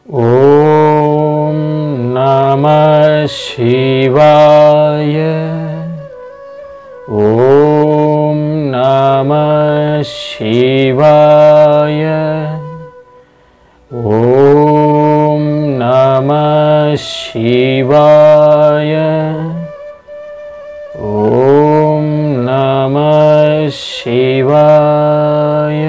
ಓಂ ನಮಃ ಶಿವಾಯ. ಓಂ ನಮಃ ಶಿವಾಯ. ಓಂ ನಮಃ ಶಿವಾಯ. ಓಂ ನಮಃ ಶಿವಾಯ.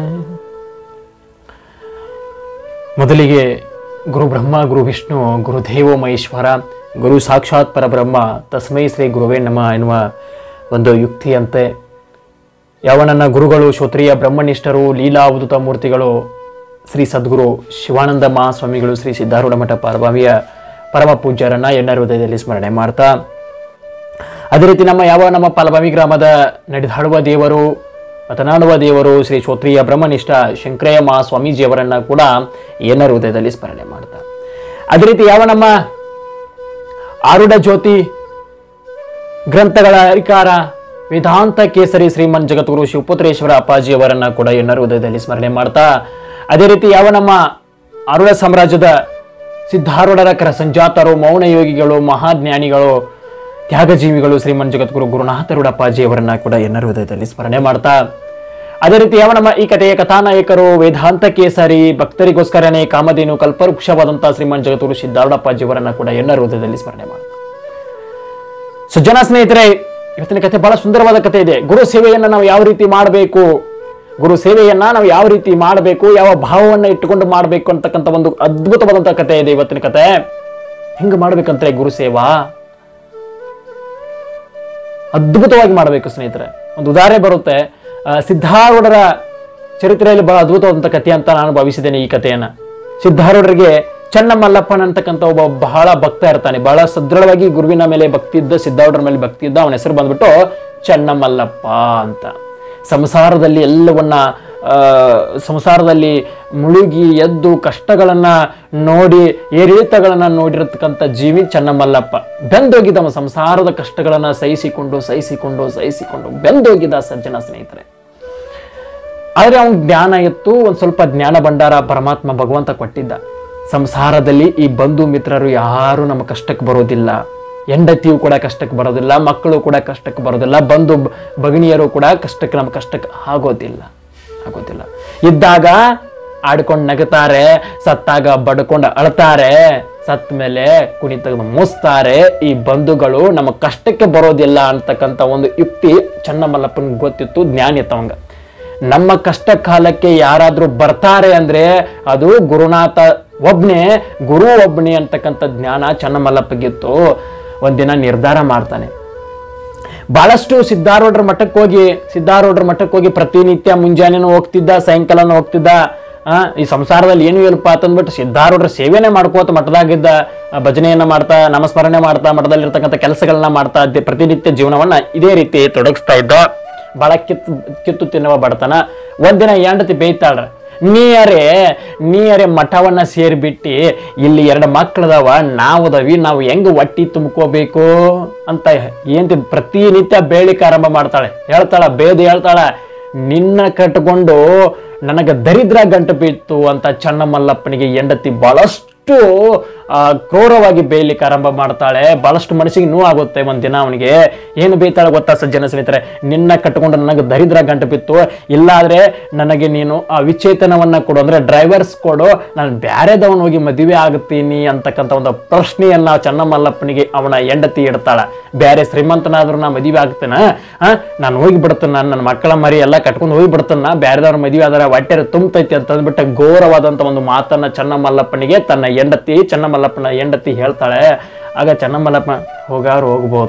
ಮೊದಲಿಗೆ ಗುರು ಬ್ರಹ್ಮ ಗುರು ವಿಷ್ಣು ಗುರುದೇವೋ ಮಹೇಶ್ವರ ಗುರು ಸಾಕ್ಷಾತ್ ಪರಬ್ರಹ್ಮ ತಸ್ಮೈ ಶ್ರೀ ಗುರುವೇ ನಮಃ ಎನ್ನುವ ಒಂದು ಯುಕ್ತಿಯಂತೆ ಯಾವ ನನ್ನ ಗುರುಗಳು ಶ್ರೋತ್ರಿಯ ಬ್ರಹ್ಮನಿಷ್ಠರು ಲೀಲಾವಧೂತ ಮೂರ್ತಿಗಳು ಶ್ರೀ ಸದ್ಗುರು ಶಿವಾನಂದ ಮಹಾಸ್ವಾಮಿಗಳು ಶ್ರೀ ಸಿದ್ಧಾರೂಢ ಮಠ ಪರಭಾವಿಯ ಪರಮ ಪೂಜ್ಯರನ್ನ ಎಣ್ಣರ ಹೃದಯದಲ್ಲಿ ಸ್ಮರಣೆ ಮಾಡ್ತಾ, ಅದೇ ರೀತಿ ನಮ್ಮ ಪಲಭಾವಿ ಗ್ರಾಮದ ನಡೆದಾಡುವ ದೇವರು ಮಾತನಾಡುವ ದೇವರು ಶ್ರೀ ಶ್ರೋತ್ರಿಯ ಬ್ರಹ್ಮನಿಷ್ಠ ಶಂಕರಯ್ಯ ಮಹಾಸ್ವಾಮೀಜಿಯವರನ್ನ ಕೂಡ ಎಣ್ಣರ ಹೃದಯದಲ್ಲಿ ಸ್ಮರಣೆ ಮಾಡ್ತಾ, ಅದೇ ರೀತಿ ನಮ್ಮ ಆರುಢ ಜ್ಯೋತಿ ಗ್ರಂಥಗಳ ಹರಿಕಾರ ವೇದಾಂತ ಕೇಸರಿ ಶ್ರೀಮನ್ ಜಗದ್ಗುರು ಶಿವಪುತ್ರೇಶ್ವರ ಅಪ್ಪಾಜಿಯವರನ್ನ ಕೂಡ ಎಣ್ಣರ ಹೃದಯದಲ್ಲಿ ಸ್ಮರಣೆ ಮಾಡ್ತಾ, ಅದೇ ರೀತಿ ನಮ್ಮ ಆರುಢ ಸಾಮ್ರಾಜ್ಯದ ಸಿದ್ಧಾರೂಢರ ಕರ ಸಂಜಾತರು ಮೌನ ಯೋಗಿಗಳು ಮಹಾಜ್ಞಾನಿಗಳು ತ್ಯಾಗಜೀವಿಗಳು ಶ್ರೀಮನ್ ಜಗದ್ಗುರು ಗುರುನಾಥರೂಢ ಅಪ್ಪಾಜಿಯವರನ್ನ ಕೂಡ ಎಣ್ಣರ ಹೃದಯದಲ್ಲಿ ಸ್ಮರಣೆ ಮಾಡ್ತಾ, ಅದೇ ರೀತಿ ನಮ್ಮ ಈ ಕಥೆಯ ಕಥಾನಾಯಕರು ವೇದಾಂತ ಕೇಸರಿ ಭಕ್ತರಿಗೋಸ್ಕರನೇ ಕಾಮಧೇನು ಕಲ್ಪವೃಕ್ಷವಾದಂತಹ ಶ್ರೀಮನ್ ಜಗದ್ಗುರು ಸಿದ್ಧಾರೂಢ ಅಪ್ಪಾಜಿಯವರನ್ನ ಕೂಡ ಎಣ್ಣರ ಹೃದಯದಲ್ಲಿ ಸ್ಮರಣೆ ಮಾಡ್ತಾ, ಸಜ್ಜನ ಸ್ನೇಹಿತರೆ, ಇವತ್ತಿನ ಕಥೆ ಬಹಳ ಸುಂದರವಾದ ಕಥೆ ಇದೆ. ಗುರು ಸೇವೆಯನ್ನ ನಾವು ಯಾವ ರೀತಿ ಮಾಡಬೇಕು, ಗುರು ಸೇವೆಯನ್ನ ನಾವು ಯಾವ ರೀತಿ ಮಾಡಬೇಕು, ಯಾವ ಭಾವವನ್ನ ಇಟ್ಟುಕೊಂಡು ಮಾಡಬೇಕು ಅಂತಕ್ಕಂಥ ಒಂದು ಅದ್ಭುತವಾದಂತಹ ಕಥೆ ಇದೆ ಇವತ್ತಿನ ಕಥೆ. ಹೆಂಗ್ ಮಾಡ್ಬೇಕಂದ್ರೆ ಗುರು ಸೇವಾ ಅದ್ಭುತವಾಗಿ ಮಾಡಬೇಕು ಸ್ನೇಹಿತರೆ. ಒಂದು ಉದಾಹರಣೆ ಬರುತ್ತೆ, ಸಿದ್ಧಾರೂಢರ ಚರಿತ್ರೆಯಲ್ಲಿ ಬಹಳ ಅದ್ಭುತವಾದಂತಹ ಕಥೆ ಅಂತ ನಾನು ಭಾವಿಸಿದ್ದೇನೆ ಈ ಕಥೆಯನ್ನ. ಸಿದ್ಧಾರೂಢರಿಗೆ ಚನ್ನಮಲ್ಲಪ್ಪನ ಅಂತಕ್ಕಂಥ ಒಬ್ಬ ಬಹಳ ಭಕ್ತ ಇರ್ತಾನೆ. ಬಹಳ ಸದೃಢವಾಗಿ ಗುರುವಿನ ಮೇಲೆ ಭಕ್ತಿ ಇದ್ದ, ಸಿದ್ಧಾರೂಢರ ಮೇಲೆ ಭಕ್ತಿ ಇದ್ದ. ಅವನ ಹೆಸರು ಬಂದ್ಬಿಟ್ಟು ಚನ್ನಮಲ್ಲಪ್ಪ ಅಂತ. ಸಂಸಾರದಲ್ಲಿ ಎಲ್ಲವನ್ನ ಸಂಸಾರದಲ್ಲಿ ಮುಳುಗಿ ಎದ್ದು ಕಷ್ಟಗಳನ್ನ ನೋಡಿ ಏರಿಳಿತಗಳನ್ನ ನೋಡಿರತಕ್ಕಂಥ ಜೀವಿ ಚನ್ನಮಲ್ಲಪ್ಪ. ಬೆಂದೋಗಿದ್ದ ಸಂಸಾರದ ಕಷ್ಟಗಳನ್ನ ಸಹಿಸಿಕೊಂಡು ಬೆಂದೋಗಿದ್ದ ಸಜ್ಜನ ಸ್ನೇಹಿತರೆ. ಆದ್ರೆ ಅವನ್ ಜ್ಞಾನ ಇತ್ತು, ಒಂದ್ ಸ್ವಲ್ಪ ಜ್ಞಾನ ಭಂಡಾರ ಪರಮಾತ್ಮ ಭಗವಂತ ಕೊಟ್ಟಿದ್ದ. ಸಂಸಾರದಲ್ಲಿ ಈ ಬಂಧು ಮಿತ್ರರು ಯಾರು ನಮ್ಮ ಕಷ್ಟಕ್ಕೆ ಬರೋದಿಲ್ಲ, ಹೆಂಡತಿಯು ಕೂಡ ಕಷ್ಟಕ್ಕೆ ಬರೋದಿಲ್ಲ, ಮಕ್ಕಳು ಕೂಡ ಕಷ್ಟಕ್ಕೆ ಬರೋದಿಲ್ಲ, ಬಂಧು ಭಗಿನಿಯರು ಕೂಡ ನಮ್ಮ ಕಷ್ಟಕ್ಕೆ ಆಗೋದಿಲ್ಲ. ಇದ್ದಾಗ ಆಡ್ಕೊಂಡು ನಗುತ್ತಾರೆ, ಸತ್ತಾಗ ಬಡ್ಕೊಂಡು ಅಳ್ತಾರೆ, ಸತ್ ಮೇಲೆ ಕುಣಿ ತೆಗೆದು ಮೂಸ್ತಾರೆ. ಈ ಬಂಧುಗಳು ನಮ್ಮ ಕಷ್ಟಕ್ಕೆ ಬರೋದಿಲ್ಲ ಅಂತಕ್ಕಂಥ ಒಂದು ಯುಕ್ತಿ ಚನ್ನಮಲ್ಲಪ್ಪನಿಗೆ ಗೊತ್ತಿತ್ತು, ಜ್ಞಾನ ಇತ್ತವಂಗ. ನಮ್ಮ ಕಷ್ಟ ಕಾಲಕ್ಕೆ ಯಾರಾದ್ರೂ ಬರ್ತಾರೆ ಅಂದ್ರೆ ಅದು ಗುರುನಾಥ ಒಬ್ನೇ, ಗುರು ಒಬ್ನೇ ಅಂತಕ್ಕಂಥ ಜ್ಞಾನ ಚನ್ನಮಲ್ಲಪ್ಪಗಿತ್ತು. ಒಂದಿನ ನಿರ್ಧಾರ ಮಾಡ್ತಾನೆ, ಬಹಳಷ್ಟು ಸಿದ್ಧಾರೂಢರ ಮಠಕ್ಕೆ ಹೋಗಿ ಪ್ರತಿನಿತ್ಯ ಮುಂಜಾನೆನೂ ಹೋಗ್ತಿದ್ದ, ಸಾಯಂಕಾಲನೂ ಹೋಗ್ತಿದ್ದ. ಈ ಸಂಸಾರದಲ್ಲಿ ಏನು ಇಲ್ಲಪ್ಪ ಅಂತಂದ್ಬಿಟ್ಟು ಸಿದ್ಧಾರೂಢರ ಸೇವೆನೇ ಮಾಡ್ಕೋತ ಮಠದಾಗಿದ್ದ, ಭಜನೆಯನ್ನ ಮಾಡ್ತಾ, ನಾಮಸ್ಮರಣೆ ಮಾಡ್ತಾ, ಮಠದಲ್ಲಿರ್ತಕ್ಕಂಥ ಕೆಲಸಗಳನ್ನ ಮಾಡ್ತಾ ಪ್ರತಿನಿತ್ಯ ಜೀವನವನ್ನ ಇದೇ ರೀತಿ ತೊಡಗಿಸ್ತಾ ಇದ್ದ. ಬಹಳ ಕಿತ್ತು ತಿನ್ನುವ ಬಡತನ. ಒಂದಿನ ಹೆಂಡತಿ ಬೇಯ್ತಾಳ, ನೀಯರೇ ಮಠವನ್ನ ಸೇರಿಬಿಟ್ಟು ಇಲ್ಲಿ 2 ಮಕ್ಕಳದವ, ನಾವು ಹೆಂಗ ಹೊಟ್ಟಿ ತುಂಬ್ಕೋಬೇಕು ಅಂತ ಪ್ರತಿನಿತ್ಯ ಬೇಳಿಕೆ ಆರಂಭ ಮಾಡ್ತಾಳೆ. ಹೇಳ್ತಾಳ, ನಿನ್ನ ಕಟ್ಕೊಂಡು ನನಗ ದರಿದ್ರ ಗಂಟು ಬಿತ್ತು ಅಂತ ಚನ್ನಮಲ್ಲಪ್ಪನಿಗೆ ಹೆಂಡತಿ ಬಹಳಷ್ಟು ಕ್ರೂರವಾಗಿ ಬೇಯಲಿಕ್ಕೆ ಆರಂಭ ಮಾಡ್ತಾಳೆ. ಬಹಳಷ್ಟು ಮನಸ್ಸಿಗೆ ನೋವಾಗುತ್ತೆ. ಒಂದಿನ ಅವನಿಗೆ ಏನು ಬೇಯ್ತಾಳೆ ಗೊತ್ತಾ ಸಜ್ಜನ ಸ್ನೇಹಿತರೆ, ನಿನ್ನ ಕಟ್ಕೊಂಡು ನನಗೆ ದರಿದ್ರ ಗಂಟು ಬಿತ್ತು, ಇಲ್ಲಾದ್ರೆ ನನಗೆ ನೀನು ಆ ವಿಚೇತನವನ್ನ ಕೊಡು, ಅಂದ್ರೆ ಡ್ರೈವರ್ಸ್ ಕೊಡು, ನಾನು ಬ್ಯಾರೆದವನ್ ಹೋಗಿ ಮದುವೆ ಆಗುತ್ತೀನಿ ಅಂತಕ್ಕಂಥ ಒಂದು ಪ್ರಶ್ನೆಯನ್ನ ಚನ್ನಮಲ್ಲಪ್ಪನಿಗೆ ಅವನ ಹೆಂಡತಿ ಇಡ್ತಾಳ. ಬೇರೆ ಶ್ರೀಮಂತನಾದ್ರೂ ನಾ ಮದುವೆ ಆಗ್ತೇನ, ನಾನು ಹೋಗಿ ಬಿಡ್ತೇನೆ, ನನ್ನ ಮಕ್ಕಳ ಮರಿ ಎಲ್ಲ ಕಟ್ಕೊಂಡು ಹೋಗಿ ಬಿಡ್ತೇನ, ಬೇರೆದವ್ರ ಮದುವೆ ಆದ್ರೆ ಹೊಟ್ಟೆ ತುಂಬತೈತಿ ಅಂತ ಅಂದ್ಬಿಟ್ಟ ಘೋರವಾದಂತ ಒಂದು ಮಾತನ್ನ ಚನ್ನಮಲ್ಲಪ್ಪನಿಗೆ ತನ್ನ ಚನ್ನಮಲ್ಲಪ್ಪನ ಹೆಂಡತಿ ಹೇಳ್ತಾಳೆ. ಆಗ ಚನ್ನಮಲ್ಲಪ್ಪ ಹೋಗಾರು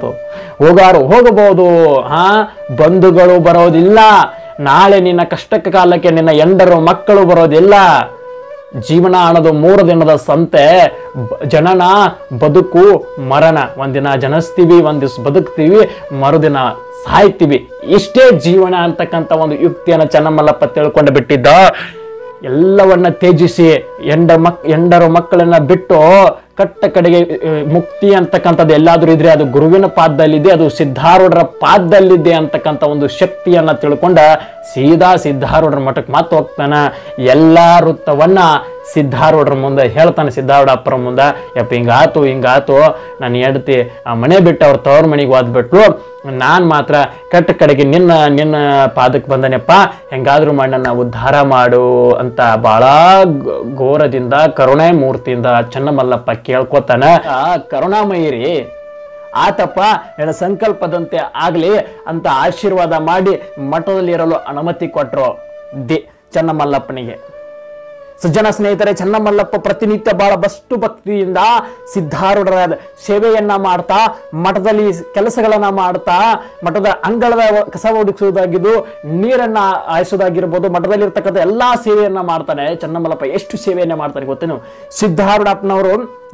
ಹೋಗಬಹುದು, ಬಂಧುಗಳು ಬರೋದಿಲ್ಲ, ನಾಳೆ ನಿನ್ನ ಕಷ್ಟಕ ಕಾಲಕ್ಕೆ ನಿನ್ನ ಹೆಂಡರು ಮಕ್ಕಳು ಬರೋದಿಲ್ಲ. ಜೀವನ ಅನ್ನೋದು 3 ದಿನದ ಸಂತೆ, ಜನನ ಬದುಕು ಮರಣ. ಒಂದಿನ ಜನಿಸ್ತೀವಿ, ಒಂದ್ ದಿವ್ಸ ಬದುಕ್ತೀವಿ, ಮರುದಿನ ಸಾಯ್ತೀವಿ. ಇಷ್ಟೇ ಜೀವನ ಅಂತಕ್ಕಂಥ ಒಂದು ಯುಕ್ತಿಯನ್ನ ಚನ್ನಮಲ್ಲಪ್ಪ ತಿಳ್ಕೊಂಡು ಬಿಟ್ಟಿದ್ದ. ಎಲ್ಲವನ್ನ ತ್ಯಜಿಸಿ ಹೆಂಡರು ಮಕ್ಕಳನ್ನ ಬಿಟ್ಟು ಕಟ್ಟ ಕಡೆಗೆ ಮುಕ್ತಿ ಅಂತಕ್ಕಂಥದ್ದು ಎಲ್ಲಾದ್ರೂ ಇದ್ರೆ ಅದು ಗುರುವಿನ ಪಾದದಲ್ಲಿದೆ, ಅದು ಸಿದ್ಧಾರೂಢರ ಪಾದದಲ್ಲಿದೆ ಅಂತಕ್ಕಂಥ ಒಂದು ಶಕ್ತಿಯನ್ನ ತಿಳ್ಕೊಂಡ ಸೀದಾ ಸಿದ್ಧಾರೂಢರ ಮಠಕ್ಕೆ ಮತ್ತೆ ಹೋಗ್ತಾನ. ಎಲ್ಲಾ ವೃತ್ತವನ್ನ ಸಿದ್ಧಾರೂಢರ ಮುಂದೆ ಹೇಳ್ತಾನೆ. ಸಿದ್ಧಾರೂಢ ಅಪ್ಪರ ಮುಂದೆ, ಯಪ್ಪ ಹಿಂಗಾತು ನನ್ನ ಹೆಂಡತಿ ಆ ಮನೆ ಬಿಟ್ಟು ಅವ್ರ ತವ್ರ ಮನೆಗೆ ಓದ್ಬಿಟ್ಲು, ನಾನು ಮಾತ್ರ ಕೆಟ್ಟ ಕಡೆಗೆ ನಿನ್ನ ಪಾದಕ್ಕೆ ಬಂದನೆಪ್ಪ, ಹೆಂಗಾದ್ರೂ ಮಾಡಿ ನನ್ನ ಉದ್ಧಾರ ಮಾಡು ಅಂತ ಬಹಳ ಘೋರದಿಂದ ಕರುಣೆ ಮೂರ್ತಿಯಿಂದ ಚನ್ನಮಲ್ಲಪ್ಪ ಕೇಳ್ಕೊತಾನ. ಕರುಣಾಮಯಿರಿ ಆತಪ್ಪ ನನ್ನ ಸಂಕಲ್ಪದಂತೆ ಆಗ್ಲಿ ಅಂತ ಆಶೀರ್ವಾದ ಮಾಡಿ ಮಠದಲ್ಲಿ ಇರಲು ಅನುಮತಿ ಕೊಟ್ಟರು ಚನ್ನಮಲ್ಲಪ್ಪನಿಗೆ. ಸಜ್ಜನ ಸ್ನೇಹಿತರೆ, ಚನ್ನಮಲ್ಲಪ್ಪ ಪ್ರತಿನಿತ್ಯ ಬಹಳ ಬಷ್ಟು ಭಕ್ತಿಯಿಂದ ಸಿದ್ಧಾರೂಢರ ಸೇವೆಯನ್ನ ಮಾಡ್ತಾ, ಮಠದಲ್ಲಿ ಕೆಲಸಗಳನ್ನ ಮಾಡ್ತಾ, ಮಠದ ಅಂಗಳದ ಕಸ ಒದಗಿಸುವುದಾಗಿದ್ದು, ನೀರನ್ನ ಹಾಯಿಸೋದಾಗಿರ್ಬೋದು, ಮಠದಲ್ಲಿ ಇರ್ತಕ್ಕಂಥ ಎಲ್ಲಾ ಸೇವೆಯನ್ನ ಮಾಡ್ತಾನೆ ಚನ್ನಮಲ್ಲಪ್ಪ. ಎಷ್ಟು ಸೇವೆಯನ್ನ ಮಾಡ್ತಾನೆ ಗೊತ್ತೇನು? ಸಿದ್ಧಾರೂಢಪ್ಪನವರು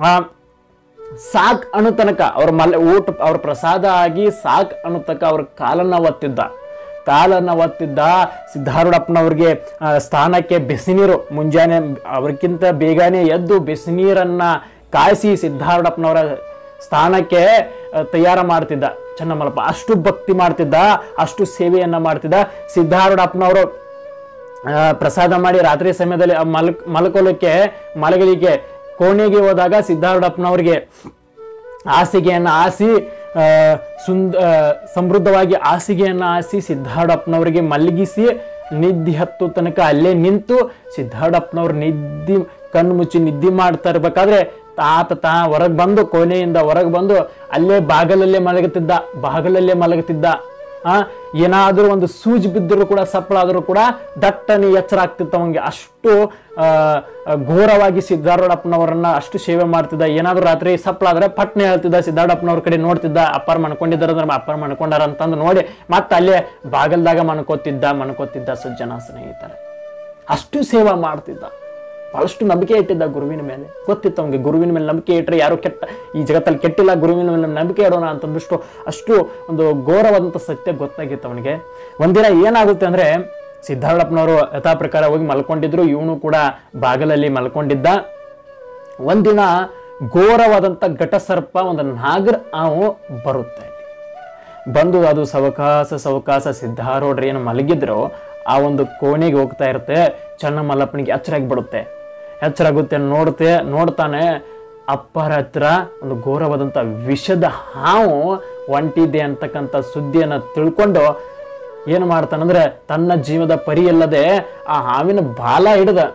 ಸಾಕ್ ಅನು ತನಕ ಅವ್ರ ಪ್ರಸಾದ ಆಗಿ ಸಾಕ್ ಅನು ತನಕ ಅವ್ರ ಕಾಲನ್ನ ಒತ್ತಿದ್ದ. ಸಿದ್ಧಾರೂಢಪ್ಪನವ್ರಿಗೆ ಸ್ಥಾನಕ್ಕೆ ಬಿಸಿನೀರು ಮುಂಜಾನೆ ಅವ್ರಿಗಿಂತ ಬೇಗನೆ ಎದ್ದು ಬಿಸಿನೀರನ್ನ ಕಾಯಿಸಿ ಸಿದ್ಧಾರೂಢಪ್ಪನವರ ಸ್ಥಾನಕ್ಕೆ ತಯಾರ ಮಾಡ್ತಿದ್ದ ಚನ್ನಮಲ್ಲಪ್ಪ. ಅಷ್ಟು ಭಕ್ತಿ ಮಾಡ್ತಿದ್ದ, ಅಷ್ಟು ಸೇವೆಯನ್ನ ಮಾಡ್ತಿದ್ದ. ಸಿದ್ಧಾರೂಢಪ್ಪನವರು ಪ್ರಸಾದ ಮಾಡಿ ರಾತ್ರಿ ಸಮಯದಲ್ಲಿ ಮಲಗಲಿಕ್ಕೆ ಕೋಣೆಗೆ ಹೋದಾಗ ಸಿದ್ಧಾರೂಢಪ್ಪನವ್ರಿಗೆ ಹಾಸಿಗೆಯನ್ನ ಹಾಸಿ ಸಮೃದ್ಧವಾಗಿ ಹಾಸಿಗೆಯನ್ನ ಹಾಸಿ ಸಿದ್ಧಾರೂಢಪ್ಪನವರಿಗೆ ಮಲಗಿಸಿ ನಿದ್ದೆ ಹತ್ತು ತನಕ ಅಲ್ಲೇ ನಿಂತು ಸಿದ್ಧಾರೂಢಪ್ಪನವ್ರು ಕಣ್ಣು ಮುಚ್ಚಿ ನಿದ್ದೆ ಮಾಡ್ತಾ ಇರ್ಬೇಕಾದ್ರೆ ಹೊರಗೆ ಬಂದು, ಕೋಣೆಯಿಂದ ಹೊರಗೆ ಬಂದು ಅಲ್ಲೇ ಬಾಗಲಲ್ಲೇ ಮಲಗುತ್ತಿದ್ದ. ಏನಾದ್ರೂ ಒಂದು ಸೂಜಿ ಬಿದ್ದರೂ ಕೂಡ, ಸಪ್ಪಳಾದರೂ ಕೂಡ ದಟ್ಟನೆ ಎಚ್ಚರ ಆಗ್ತಿತ್ತು ಅವಂಗೆ. ಅಷ್ಟು ಘೋರವಾಗಿ ಸಿದ್ಧಾರೂಢಪ್ಪನವರನ್ನ ಅಷ್ಟು ಸೇವೆ ಮಾಡ್ತಿದ್ದ. ಏನಾದ್ರೂ ರಾತ್ರಿ ಸಪ್ಪಳಾದ್ರೆ ಪಟ್ನೆ ಹೇಳ್ತಿದ್ದ, ಸಿದ್ಧಾರೂಢಪ್ಪನವ್ರ ಕಡೆ ನೋಡ್ತಿದ್ದ, ಅಪ್ಪಾರ ಮನ್ಕೊಂಡಿದ್ದಾರಂದ್ರೆ ಅಪ್ಪಾರ ಮನ್ಕೊಂಡಾರ ಅಂತಂದು ನೋಡಿ ಮತ್ತೆ ಅಲ್ಲೇ ಬಾಗಲ್ದಾಗ ಮನ್ಕೋತಿದ್ದ ಸಜ್ಜನ ಸ್ನೇಹಿತರೆ. ಅಷ್ಟು ಸೇವಾ ಮಾಡ್ತಿದ್ದ, ಬಹಳಷ್ಟು ನಂಬಿಕೆ ಇಟ್ಟಿದ್ದ ಗುರುವಿನ ಮೇಲೆ. ಗೊತ್ತಿತ್ತು ಅವ್ನಿಗೆ, ಗುರುವಿನ ಮೇಲೆ ನಂಬಿಕೆ ಇಟ್ಟರೆ ಯಾರು ಈ ಜಗತ್ತಲ್ಲಿ ಕೆಟ್ಟಿಲ್ಲ, ಗುರುವಿನ ಮೇಲೆ ನಂಬಿಕೆ ಇಡೋಣ ಅಂತಂದಷ್ಟು ಅಷ್ಟು ಒಂದು ಘೋರವಾದಂಥ ಸತ್ಯ ಗೊತ್ತಾಗಿತ್ತು ಅವನಿಗೆ. ಒಂದಿನ ಏನಾಗುತ್ತೆ ಅಂದ್ರೆ, ಸಿದ್ಧಾರೂಢಪ್ಪನವರು ಯಥಾ ಪ್ರಕಾರ ಹೋಗಿ ಮಲ್ಕೊಂಡಿದ್ರು, ಇವನು ಕೂಡ ಬಾಗಲಲ್ಲಿ ಮಲ್ಕೊಂಡಿದ್ದ. ಒಂದಿನ ಘೋರವಾದಂಥ ಘಟಸರ್ಪ, ಒಂದು ನಾಗರ ಹಾವು ಬರುತ್ತೆ. ಬಂದು ಅದು ಸವಕಾಸ ಸಿದ್ಧಾರೂಢರು ಏನು ಮಲಗಿದ್ರು ಆ ಒಂದು ಕೋಣೆಗೆ ಹೋಗ್ತಾ ಇರುತ್ತೆ. ಚನ್ನಮಲ್ಲಪ್ಪನಿಗೆ ಎಚ್ಚರಾಗುತ್ತೆ, ನೋಡ್ತಾನೆ ಅಪ್ಪರ ಹತ್ರ ಒಂದು ಘೋರವಾದಂಥ ವಿಷದ ಹಾವು ಒಂಟಿದೆ ಅಂತಕ್ಕಂಥ ಸುದ್ದಿಯನ್ನು ತಿಳ್ಕೊಂಡು ಏನು ಮಾಡ್ತಾನಂದ್ರೆ, ತನ್ನ ಜೀವದ ಪರಿಯಲ್ಲದೆ ಆ ಹಾವಿನ ಬಾಲ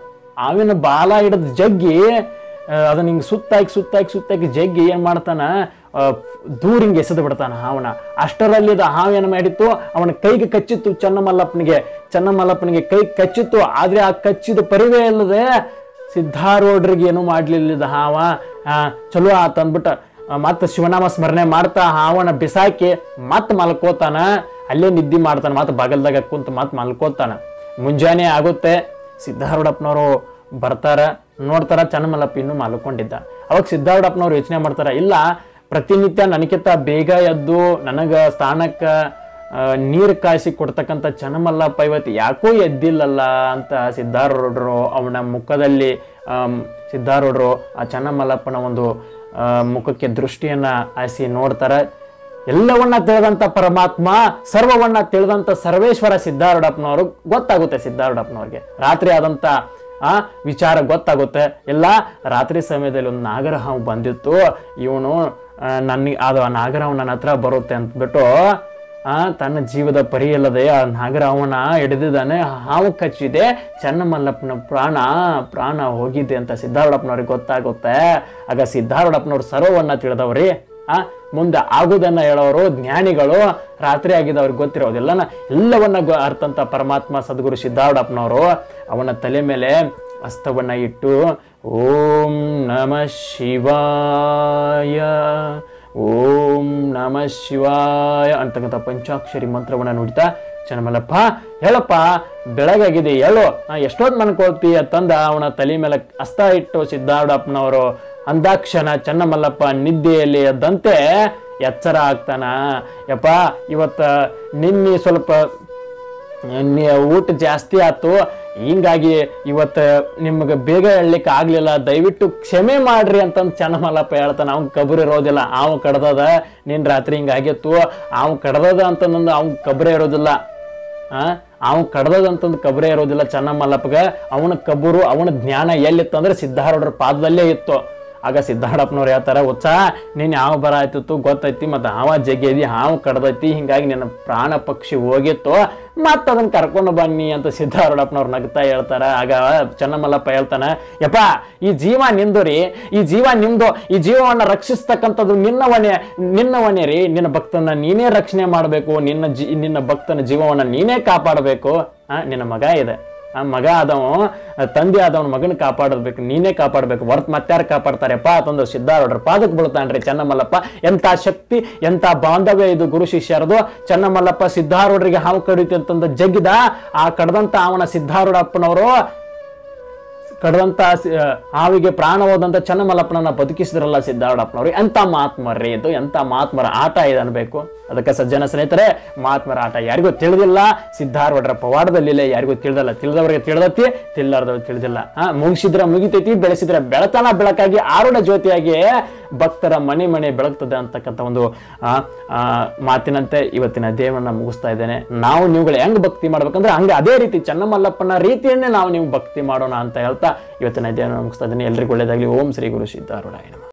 ಹಿಡಿದ ಜಗ್ಗಿ ಅದನ್ನ ಹಿಂಗೆ ಸುತ್ತಾಕಿ ಜಗ್ಗಿ ಏನ್ ಮಾಡ್ತಾನ, ದೂರಿಂಗೆ ಎಸೆದು ಬಿಡ್ತಾನ ಹಾವನ. ಅಷ್ಟರಲ್ಲಿ ಹಾವು ಏನು ಮಾಡಿತ್ತು, ಅವನ ಕೈಗೆ ಕಚ್ಚಿತ್ತು. ಚನ್ನಮಲ್ಲಪ್ಪನಿಗೆ ಕೈ ಕಚ್ಚಿತ್ತು. ಆದ್ರೆ ಆ ಕಚ್ಚಿದ ಪರಿವೇ ಇಲ್ಲದೆ ಸಿದ್ಧಾರೂಢರಿಗೆ ಏನು ಮಾಡ್ಲಿಲ್ಲ ಹಾವ. ಚಲೋ ಆತ ಅಂದ್ಬಿಟ್ಟ ಮತ್ತ ಶಿವನಾಮ ಸ್ಮರಣೆ ಮಾಡ್ತಾ ಹಾವನ ಬಿಸಾಕಿ ಮತ್ ಮಲ್ಕೋತಾನ. ಅಲ್ಲೇ ನಿದ್ದೆ ಮಾಡ್ತಾನ, ಮತ್ ಬಾಗಲ್ದಾಗ ಕುಂತ ಮತ್ ಮಲ್ಕೋತಾನ. ಮುಂಜಾನೆ ಆಗುತ್ತೆ, ಸಿದ್ಧಾರೂಢಪ್ಪನವರು ಬರ್ತಾರ, ನೋಡ್ತಾರ ಚನ್ನಮಲ್ಲಪ್ಪ ಇನ್ನೂ ಮಲ್ಕೊಂಡಿದ್ದ. ಅವಾಗ ಸಿದ್ಧಾರೂಢಪ್ಪನವ್ರು ಯೋಚನೆ ಮಾಡ್ತಾರ, ಇಲ್ಲ ಪ್ರತಿನಿತ್ಯ ನನಗಿಂತ ಬೇಗ ಎದ್ದು ನನಗ ಸ್ಥಾನಕ್ಕ ನೀರು ಕಾಯಿಸಿ ಕೊಡ್ತಕ್ಕಂಥ ಚನ್ನಮಲ್ಲಪ್ಪ ಇವತ್ತು ಯಾಕೋ ಎದ್ದಿಲ್ಲಲ್ಲ ಅಂತ ಸಿದ್ಧಾರೂಢರು ಅವನ ಮುಖದಲ್ಲಿ ಸಿದ್ಧಾರೂಢರು ಆ ಚನ್ನಮಲ್ಲಪ್ಪನ ಒಂದು ಮುಖಕ್ಕೆ ದೃಷ್ಟಿಯನ್ನ ಹಾಯಿಸಿ ನೋಡ್ತಾರ. ಎಲ್ಲವನ್ನ ತಿಳಿದಂತ ಪರಮಾತ್ಮ, ಸರ್ವವನ್ನ ತಿಳಿದಂತ ಸರ್ವೇಶ್ವರ ಸಿದ್ಧಾರೂಢಪ್ಪನವರು ಗೊತ್ತಾಗುತ್ತೆ. ಸಿದ್ಧಾರೂಢಪ್ಪನವ್ರಿಗೆ ರಾತ್ರಿ ಆದಂತ ವಿಚಾರ ಗೊತ್ತಾಗುತ್ತೆ. ಎಲ್ಲ ರಾತ್ರಿ ಸಮಯದಲ್ಲಿ ಒಂದು ನಾಗರ ಹಾವು ಬಂದಿತ್ತು, ಇವನು ಅದು ಆ ನಾಗರ ಹಾವು ನನ್ನ ಹತ್ರ ಬರುತ್ತೆ ಅಂತಬಿಟ್ಟು ತನ್ನ ಜೀವದ ಪರಿಯಲ್ಲದೆ ಆ ನಾಗರ ಹಾವನ್ನ ಹಿಡಿದಿದ್ದಾನೆ. ಹಾವು ಕಚ್ಚಿದೆ, ಚನ್ನಮಲ್ಲಪ್ಪನ ಪ್ರಾಣ ಹೋಗಿದೆ ಅಂತ ಸಿದ್ಧಾರೂಢಪ್ಪನವ್ರಿಗೆ ಗೊತ್ತಾಗುತ್ತೆ. ಆಗ ಸಿದ್ಧಾರೂಢಪ್ಪನವ್ರು ಸರ್ವವನ್ನ ತಿಳಿದವ್ರಿ, ಮುಂದೆ ಆಗುದನ್ನ ಹೇಳೋರು ಜ್ಞಾನಿಗಳು, ರಾತ್ರಿ ಆಗಿದ್ದು ಅವ್ರಿಗೆ ಗೊತ್ತಿರೋದಿಲ್ಲ. ಎಲ್ಲವನ್ನ ಅರ್ಥಂತ ಪರಮಾತ್ಮ ಸದ್ಗುರು ಸಿದ್ಧಾರೂಢಪ್ಪನವರು ಅವನ ತಲೆ ಮೇಲೆ ಹಸ್ತವನ್ನ ಇಟ್ಟು ಓಂ ನಮಃ ಶಿವಾಯ ಓಂ ನಮಃ ಶಿವಾಯ ಅಂತಕ್ಕಂಥ ಪಂಚಾಕ್ಷರಿ ಮಂತ್ರವನ್ನ ನುಡಿತಾ, ಚನ್ನಮಲ್ಲಪ್ಪ ಹೇಳಪ್ಪ ಬೆಳಗಾಗಿದೆ ಹೇಳು, ಎಷ್ಟೊತ್ತು ಮನ್ಕೊಳ್ತಿ ಅಂತಂದ ಅವನ ತಲೆ ಮೇಲೆ ಹಸ್ತ ಇಟ್ಟು ಸಿದ್ಧಾರೂಢಪ್ಪನವರು ಅಂದಾಕ್ಷಣ ಚನ್ನಮಲ್ಲಪ್ಪ ನಿದ್ದೆಯಲ್ಲಿ ಎದ್ದಂತೆ ಎಚ್ಚರ ಆಗ್ತಾನ. ಯಪ್ಪ ಇವತ್ತ ನಿನ್ನೆ ಸ್ವಲ್ಪ ಊಟ ಜಾಸ್ತಿ ಆಯ್ತು, ಹಿಂಗಾಗಿ ಇವತ್ತು ನಿಮ್ಗೆ ಬೇಗ ಹೇಳಲಿಕ್ಕೆ ಆಗ್ಲಿಲ್ಲ, ದಯವಿಟ್ಟು ಕ್ಷಮೆ ಮಾಡ್ರಿ ಅಂತಂದು ಚನ್ನಮಲ್ಲಪ್ಪ ಹೇಳ್ತಾನ. ಅವ್ನ್ ಕಬ್ರು ಇರೋದಿಲ್ಲ, ಅವ್ ಕಡ್ದದ ನಿನ್ ರಾತ್ರಿ ಹಿಂಗಾಗಿತ್ತು, ಅವ್ ಕಡ್ದದ ಅಂತಂದು ಅವ್ನ್ ಕಬ್ರೆ ಇರೋದಿಲ್ಲ. ಅವ್ ಕಡ್ದದಂತಂದು ಕಬರೇ ಇರೋದಿಲ್ಲ ಚೆನ್ನಮಲ್ಲಪ್ಪಗ. ಅವನ ಕಬರು ಅವನ ಜ್ಞಾನ ಎಲ್ಲಿತ್ತು ಅಂದ್ರೆ ಸಿದ್ಧಾರೂಢರ ಪಾದದಲ್ಲೇ ಇತ್ತು. ಆಗ ಸಿದ್ಧಾರೂಢಪ್ಪನವ್ರು ಹೇಳ್ತಾರ, ಉತ್ಸಾಹ ನೀನ್ ಯಾವ ಬರ ಆಯ್ತಿತ್ತು ಗೊತ್ತೈತಿ, ಮತ್ತೆ ಹಾವ ಜಗ್ಗೇದಿ ಹಾವು ಕಡ್ದೈತಿ, ಹಿಂಗಾಗಿ ನಿನ್ನ ಪ್ರಾಣ ಪಕ್ಷಿ ಹೋಗಿತ್ತು, ಮತ್ತ ಅದನ್ನ ಕರ್ಕೊಂಡು ಬನ್ನಿ ಅಂತ ಸಿದ್ಧಾರೂಢಪ್ಪನವ್ರು ನಗ್ತಾ ಹೇಳ್ತಾರ. ಆಗ ಚೆನ್ನಮಲ್ಲಪ್ಪ ಹೇಳ್ತಾನ, ಯಪ್ಪ ಈ ಜೀವ ನಿಂದು ರೀ, ಈ ಜೀವ ನಿಮ್ದು, ಈ ಜೀವವನ್ನ ರಕ್ಷಿಸ್ತಕ್ಕಂಥದ್ದು ನಿನ್ನವನೇ ರೀ. ನಿನ್ನ ಭಕ್ತನ ನೀನೇ ರಕ್ಷಣೆ ಮಾಡಬೇಕು, ನಿನ್ನ ಭಕ್ತನ ಜೀವವನ್ನ ನೀನೇ ಕಾಪಾಡಬೇಕು. ನಿನ್ನ ಮಗ ಇದೆ, ಆ ಮಗ ಆದವ ತಂದೆ ಆದವನ ಮಗನ ಕಾಪಾಡಬೇಕು, ನೀನೇ ಕಾಪಾಡಬೇಕು, ಹೊರತು ಮತ್ತಾರು ಕಾಪಾಡ್ತಾರೆಪ್ಪ ಅಂತಂದು ಸಿದ್ಧಾರೂಢರ ಪಾದಕ್ಕೆ ಬೀಳ್ತಾನ್ರಿ ಚೆನ್ನಮಲ್ಲಪ್ಪ. ಎಂಥ ಶಕ್ತಿ, ಎಂಥ ಬಾಂಧವ್ಯ ಇದು ಗುರು ಶಿಷ್ಯರದು. ಚೆನ್ನಮಲ್ಲಪ್ಪ ಸಿದ್ಧಾರೂಢರಿಗೆ ಹಾವು ಕಡಿತು ಅಂತಂದ ಜಗ್ಗಿದ. ಆ ಕಡ್ದಂತ ಅವನ ಸಿದ್ಧಾರೂಢಪ್ಪನವರು ಕಡ್ದಂತ ಹಾವಿಗೆ ಪ್ರಾಣ ಹೋದಂತ ಚೆನ್ನಮಲ್ಲಪ್ಪನನ್ನ ಬದುಕಿಸಿದ್ರಲ್ಲ ಸಿದ್ಧಾರೂಢಪ್ಪನವ್ರು. ಎಂಥ ಮಹಾತ್ಮರೇ ಇದು, ಎಂಥ ಮಹಾತ್ಮರ ಆಟ ಇದೆ ಅನ್ಬೇಕು. ಅದಕ್ಕೆ ಸಜ್ಜನ ಸ್ನೇಹಿತರೆ, ಮಹಾತ್ಮರ ಆಟ ಯಾರಿಗೂ ತಿಳಿದಿಲ್ಲ, ಸಿದ್ಧಾರೂಢರ ಪವಾಡದಲ್ಲಿಲ್ಲ, ಯಾರಿಗೂ ತಿಳಿದಲ್ಲ. ತಿಳಿದವರಿಗೆ ತಿಳಿದತಿ, ತಿಳಿಲಾರ್ದವ್ರಿಗೆ ತಿಳಿದಿಲ್ಲ. ಮುಗಿಸಿದ್ರೆ ಮುಗಿತೈತಿ, ಬೆಳೆಸಿದ್ರೆ ಬೆಳತನ ಬೆಳಕಾಗಿ ಆರುಢ ಜ್ಯೋತಿಯಾಗಿ ಭಕ್ತರ ಮನೆ ಮನೆ ಬೆಳಗ್ತದೆ ಅಂತಕ್ಕಂಥ ಒಂದು ಮಾತಿನಂತೆ ಇವತ್ತಿನ ದೇವರನ್ನ ಮುಗಿಸ್ತಾ ಇದ್ದೇನೆ. ನಾವು ನೀವುಗಳು ಹೆಂಗ್ ಭಕ್ತಿ ಮಾಡ್ಬೇಕಂದ್ರೆ ಹಂಗೆ ಅದೇ ರೀತಿ ಚೆನ್ನಮಲ್ಲಪ್ಪನ ರೀತಿಯನ್ನೇ ನಾವು ನೀವು ಭಕ್ತಿ ಮಾಡೋಣ ಅಂತ ಹೇಳ್ತಾ ಇವತ್ತಿನ ದೇವರನ್ನ ಮುಗಿಸ್ತಾ ಇದ್ದೇನೆ. ಎಲ್ರಿಗೂ ಒಳ್ಳೇದಾಗ್ಲಿ. ಓಂ ಶ್ರೀ ಗುರು ಸಿದ್ಧಾರೂಢಾಯ ನಮಃ.